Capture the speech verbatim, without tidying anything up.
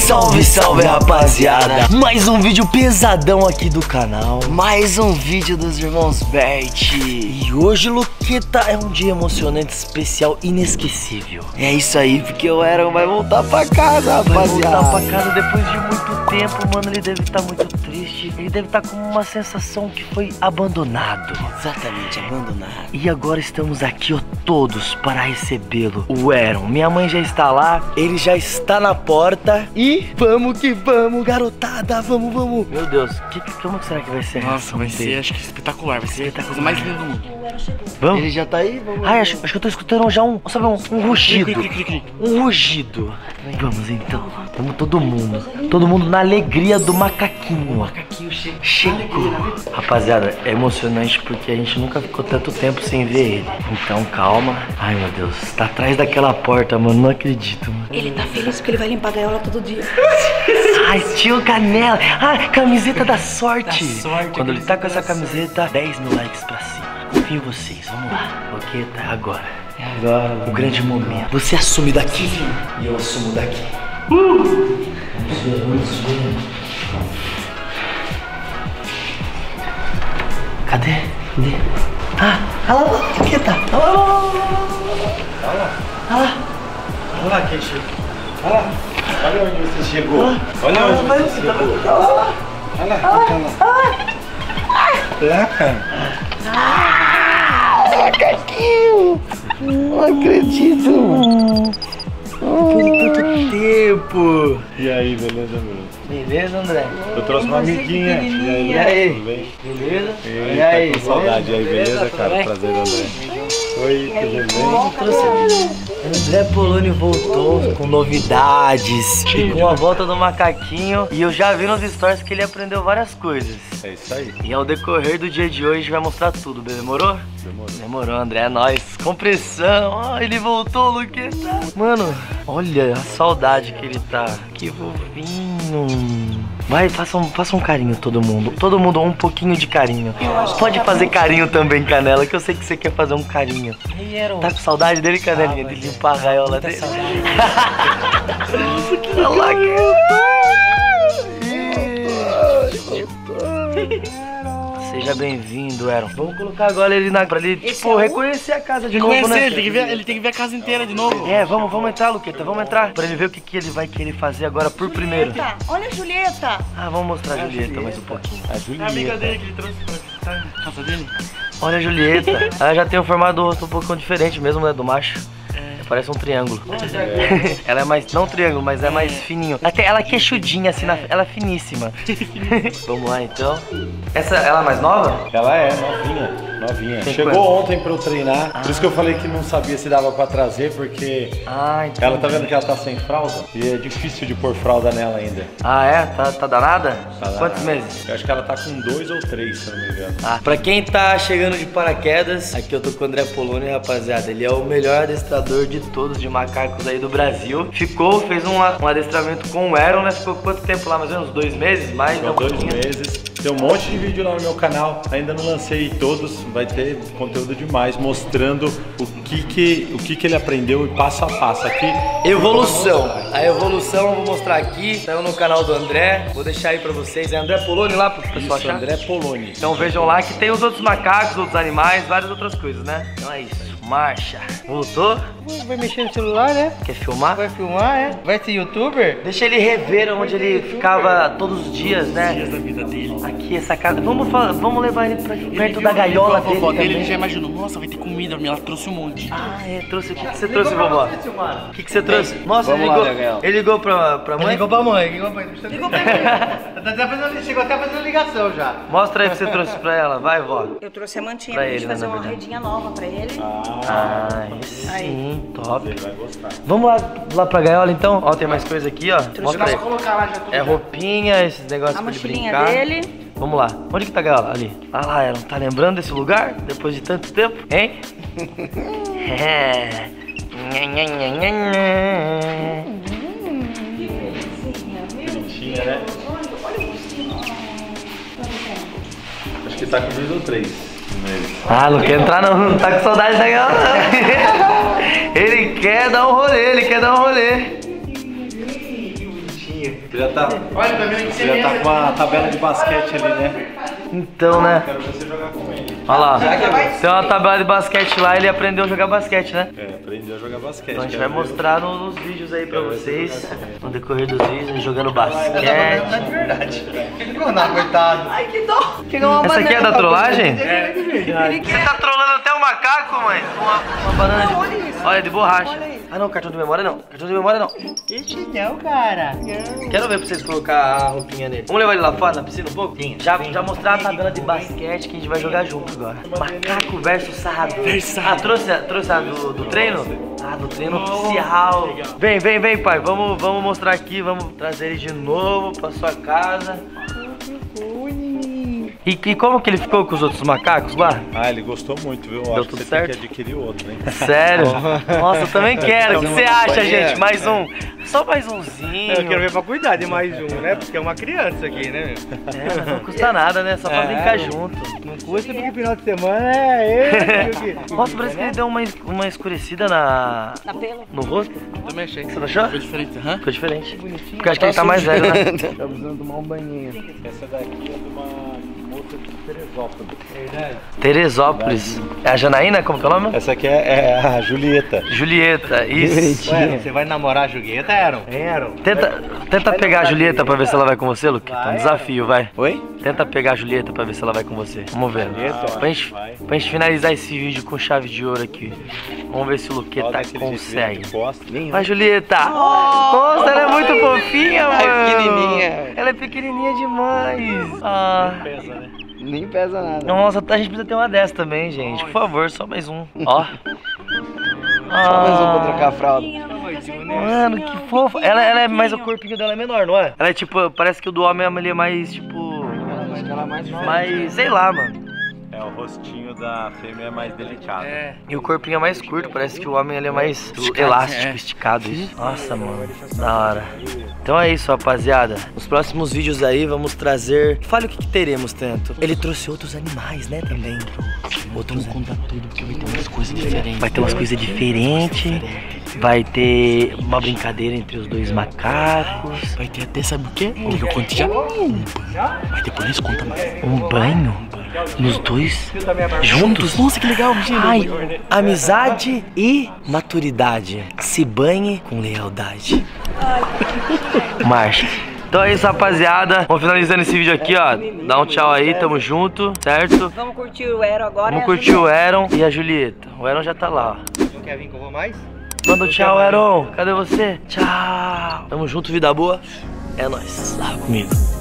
Salve, salve, rapaziada! Mais um vídeo pesadão aqui do canal. Mais um vídeo dos irmãos Bert. E hoje, Luqueta, é um dia emocionante, especial, inesquecível. É isso aí, porque o Aaron vai voltar pra casa, rapaziada. Vai voltar pra casa depois de muito tempo, mano. Ele deve estar muito triste. Ele deve estar com uma sensação que foi abandonado. Exatamente, abandonado. E agora estamos aqui, ó, todos para recebê-lo. O Aaron, minha mãe já está lá, ele já está na porta. E vamos que vamos, garotada, vamos, vamos. Meu Deus, que, como que será que vai ser? Nossa, vai ser, acho que espetacular, vai ser a coisa mais linda do mundo. Vamos? Ele já tá aí? Vamos. Ai, acho, acho que eu tô escutando já um, sabe, um, um rugido. Um rugido. Vamos então, vamos todo mundo. Todo mundo na alegria do macaquinho. O macaquinho chegou. Rapaziada, é emocionante porque a gente nunca ficou tanto tempo sem ver ele. Então calma. Ai, meu Deus, tá atrás daquela porta, mano, não acredito, mano. Ele tá feliz porque ele vai limpar a gaiola todo dia. Ai, tio Canela. Ai, camiseta da sorte. Da sorte. Quando ele tá com essa camiseta, dez mil likes pra cima. Confio em vocês, vamos lá. Luqueta, agora. É agora. O grande momento. Você assume daqui e eu assumo daqui. Uh! Vamos ver, vamos ver. Cadê? Cadê? Ah, olha lá, Luqueta. Olha lá, olha lá. Olha lá. Olha lá quem chegou. Olha lá. Olha onde você chegou. Olha onde vai, você chegou. Olha lá. Olha lá. Olha lá. É, cara. Ah, macaquinho. Não acredito. Por tanto tempo. E aí, beleza, meu? Beleza, André? Eu trouxe uma amiguinha. E aí, E aí? tudo bem? Beleza? E, E aí? tá com saudade aí, beleza, Beleza, cara? tudo bem? Prazer, André. Oi, tudo bem? André Poloni voltou com novidades, com a volta do macaquinho. E eu já vi nos stories que ele aprendeu várias coisas. É isso aí. E ao decorrer do dia de hoje vai mostrar tudo, demorou? Demorou. Demorou, André, é nóis. Com pressão, ó, ele voltou, Luqueta. Mano, olha a saudade que ele tá. Que fofinho. Vai, faça um, faça um carinho todo mundo. Todo mundo, um pouquinho de carinho. Pode fazer carinho também, Canela, que eu sei que você quer fazer um carinho. Tá com saudade dele, Canelinha? De limpar a gaiola dele? Olha lá que... Seja bem-vindo, Aaron. Vamos colocar agora ele na... pra ele, tipo, reconhecer a casa de novo, Conhecer, né? ele tem que ver, ele tem que ver a casa inteira de novo. É, vamos, vamos entrar, Luqueta, vamos entrar. Pra ele ver o que, que ele vai querer fazer agora por primeiro. Julieta, olha a Julieta. Ah, vamos mostrar a Julieta mais um pouquinho. A É a Julieta. amiga dele que ele trouxe pra estar na casa dele. Olha a Julieta. Ela já tem um formato do rosto um pouquinho diferente mesmo, né, do macho. Parece um triângulo. É. Ela é mais, não triângulo, mas é mais fininho. Até ela é queixudinha, assim, na, ela é finíssima. Vamos lá, então. Essa, ela é mais nova? Ela é novinha. Novinha. Tem Chegou quanto? ontem pra eu treinar. Ah. Por isso que eu falei que não sabia se dava pra trazer, porque Ah, entendi. ela tá vendo que ela tá sem fralda. E é difícil de pôr fralda nela ainda. Ah, é? Tá, tá danada? Tá Quantos danada. meses? Eu acho que ela tá com dois ou três, se eu não me engano. Ah, pra quem tá chegando de paraquedas, aqui eu tô com o André Poloni, rapaziada. Ele é o melhor adestrador de todos de macacos aí do Brasil. Ficou, fez um, um adestramento com o Aaron, né? Ficou quanto tempo lá? Mais ou menos dois meses? Mais Ficou um dois pouquinho. meses. Tem um monte de vídeo lá no meu canal. Ainda não lancei todos. Vai ter conteúdo demais mostrando o que que, o que, que ele aprendeu e passo a passo aqui. Evolução. A evolução eu vou mostrar aqui. Saiu no canal do André. Vou deixar aí pra vocês. É André Poloni lá pro pessoal Isso, achar? André Poloni. Então vejam lá que tem os outros macacos, outros animais, várias outras coisas, né? Então é isso. Marcha. Voltou? Vai mexer no celular, né? Quer filmar? Vai filmar, é? Vai ser youtuber? Deixa ele rever onde ele ficava todos os dias, né? Dias da vida dele. Aqui, essa casa. Vamos, fa- vamos levar ele pra Ele perto viu- da gaiola ele viu a vovó dele. dele, ele também. já imaginou, nossa, vai ter comida, ela trouxe um monte. Ah, é, trouxe. O que, que você trouxe, vovó? O que, que você trouxe? Mostra, ele Vamos lá, ligou. Gabriel. Ele ligou pra, pra mãe? Ligou pra mãe, ligou pra mãe. Ligou pra mãe. Tá fazendo, chegou até fazendo ligação já. Mostra aí o que você trouxe pra ela. Vai, vó. Eu trouxe a mantinha Pra pra, gente ele, né, fazer na uma verdade. redinha nova pra ele. Ah, sim, top. Ele vai gostar. Vamos lá, lá pra gaiola então? Ó, tem mais coisa aqui, ó. Mostra aí. colocar lá já tudo. É roupinha, esses negócios A pra ele mochilinha brincar. dele. Vamos lá. Onde que tá a gaiola? Ali. Ah lá, ela não tá lembrando desse lugar? Depois de tanto tempo? Hein? É. Nha, nha, nha, nha, nha. Bonitinha, né? Acho que tá com dois ou três meses. Ah, não quer entrar não, não tá com saudade da gaiola não. Ele quer dar um rolê, ele quer dar um rolê. bonitinho. Você já tá, Olha, tá vendo que você já tá com uma tabela de basquete ali, né? Então, né? Quero ver você jogar com ele. Olha lá. Tem uma tabela de basquete lá, ele aprendeu a jogar basquete, né? É, aprendeu a jogar basquete. Então a gente quero vai ver. mostrar no- nos vídeos aí pra vocês, no decorrer dos vídeos, ele jogando Não é basquete. de verdade. Não, não, coitado. Ai, que dó. Pegou uma Essa aqui é banana. da trollagem? É. Você tá trolando até o macaco, mãe? Uma, uma banana de... Olha isso. Olha, de borracha. Olha isso. Ah não, cartão de memória não. Cartão de memória não. Esse não, cara. Quero ver pra vocês colocar a roupinha nele. Vamos levar ele lá fora na piscina um pouco? Sim. Já, já mostrar a tabela de basquete que a gente vai jogar junto agora. Macaco versus sarrado. Ah, trouxe, a- trouxe a do, do treino? Ah, do treino oficial. Vem, vem, vem, pai. Vamos, vamos mostrar aqui. Vamos trazer ele de novo pra sua casa. E, e como que ele ficou com os outros macacos lá? Ah, ele gostou muito, viu? Deu Acho que tudo você certo? tem que adquirir outro, hein? Sério? Nossa, eu também quero. O que você acha, companhia. gente? Mais um. Só mais umzinho. Eu quero ver pra cuidar de mais um, né? Porque é uma criança aqui, né, meu? É, mas não custa nada, né? Só pra É, brincar meu. junto. Não custa porque final de semana é ele. Nossa, parece que ele deu uma, es- uma escurecida na... Na pelo. no rosto. Também achei. Você não achou? Ficou diferente, aham. Ficou diferente. Porque eu acho que ele tá mais velho, né? Tá precisando tomar um banhinho. Essa daqui é de uma moça de Teresópolis. Verdade. Teresópolis. É a Janaína? Como que é o nome? Essa aqui é, é a Julieta. Julieta, isso. Ué, você vai namorar a Julieta, Aaron? Hein, Aaron? Tenta, tenta pegar a Julieta pra ver se ela vai com você, Luke. É um desafio, vai. Oi? Tenta pegar a Julieta pra ver se ela vai com você. Vamos ver. Julieta, Pra gente, vai. pra gente finalizar esse vídeo com chave de ouro aqui. Vamos ver se o Olha Luqueta daquele jeito consegue. de costa. Vai, Julieta! Nossa, ela é muito fofinha, mano! pequenininha. Ela é pequenininha demais! Ah, Pesa, né? Nem pesa nada. nossa, a gente precisa ter uma dessa também, gente. Por favor, só mais um. Ó. Só mais um pra trocar a Ah, fralda. mano, que fofa. Ela, ela é mais, o corpinho dela é menor, não é? Ela é tipo, parece que o do homem ele é mais, tipo... mais, sei lá, mano. É, o rostinho da fêmea é mais delicado. É. E o corpinho é mais curto, parece que o homem ele é mais Esticado, elástico, é. esticado. Isso. Nossa, mano, da hora. Então é isso, rapaziada. Nos próximos vídeos aí vamos trazer... Fale o que, que teremos, Tento. Ele trouxe outros animais, né, também. Outros conta tudo, porque vai ter umas coisas diferentes. Vai ter umas coisas diferentes. Vai ter uma brincadeira entre os dois macacos. Vai ter até, sabe o quê? Quer que eu conte já? Um banho. Mas depois nós conta mais. Um banho? Nos dois? Juntos? Nossa, que legal, imagina. Ai, amizade e maturidade. Se banhe com lealdade. Marcha. Então é isso, rapaziada. Vamos finalizando esse vídeo aqui, ó. Dá um tchau aí, tamo junto, certo? Vamos curtir o Ero agora. Vamos e a curtir o Julieta. Aaron e a Julieta. O Aaron já tá lá, ó. Não quer vir que eu vou mais? Manda um tchau, Aaron. Cadê você? Tchau. Tamo junto, vida boa. É nóis. Lá comigo.